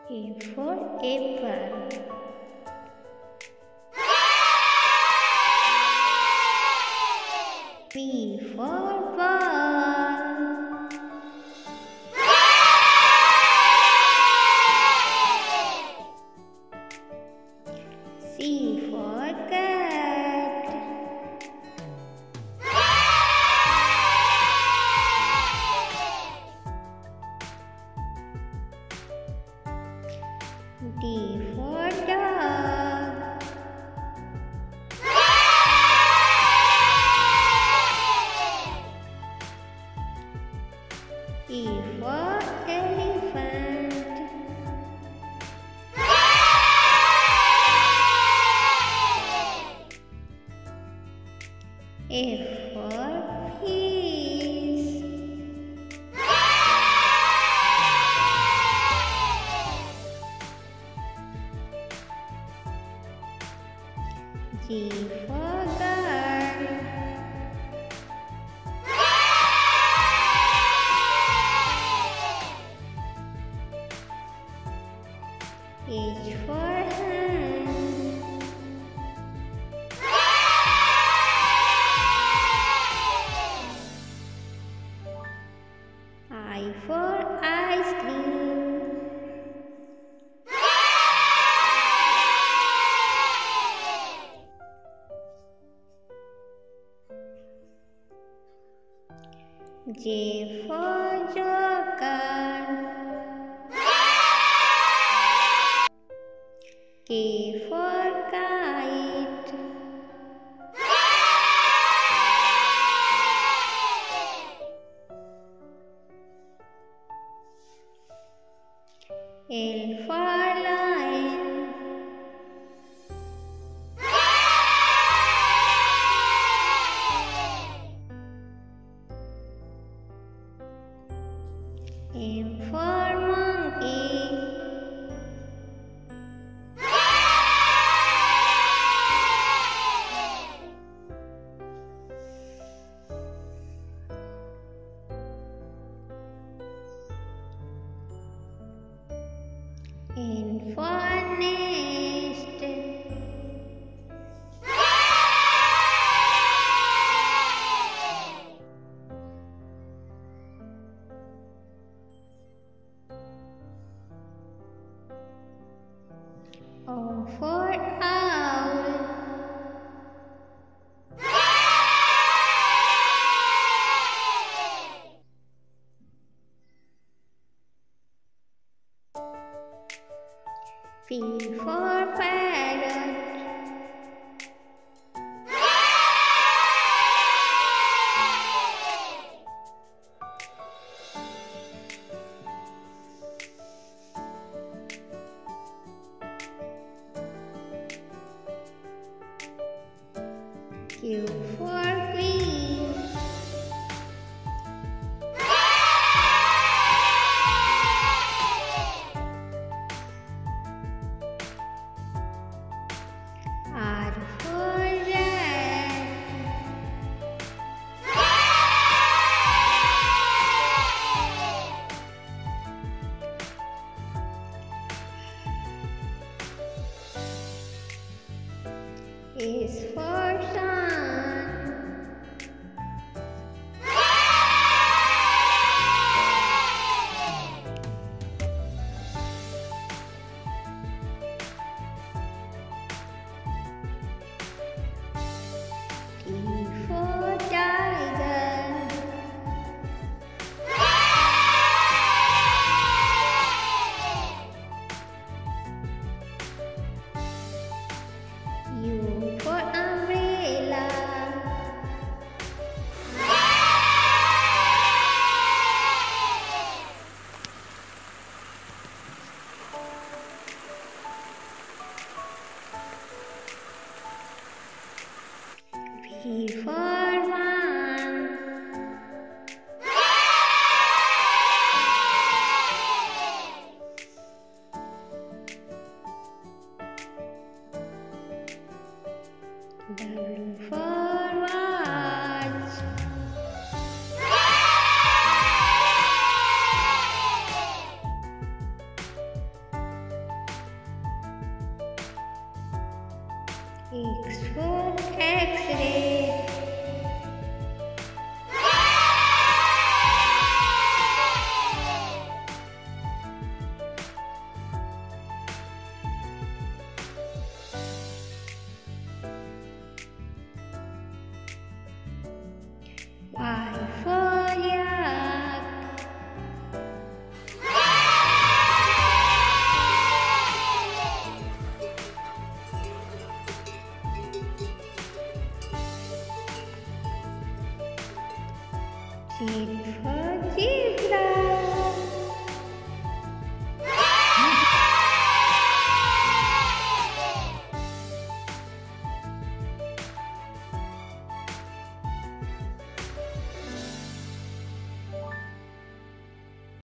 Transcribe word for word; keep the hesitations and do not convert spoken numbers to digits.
A for apple. B for ball. C for cat. D for dog. E for elephant. F for fish. G for girl. H for hand. I for ice cream. J for joker. K for kite. L for lion. M for monkey. N for nest. O for owl. P for parrot. Q for queen. R for rat. S for sun. T for tiger. U for umbrella. V for van. W for watch. X for X-ray.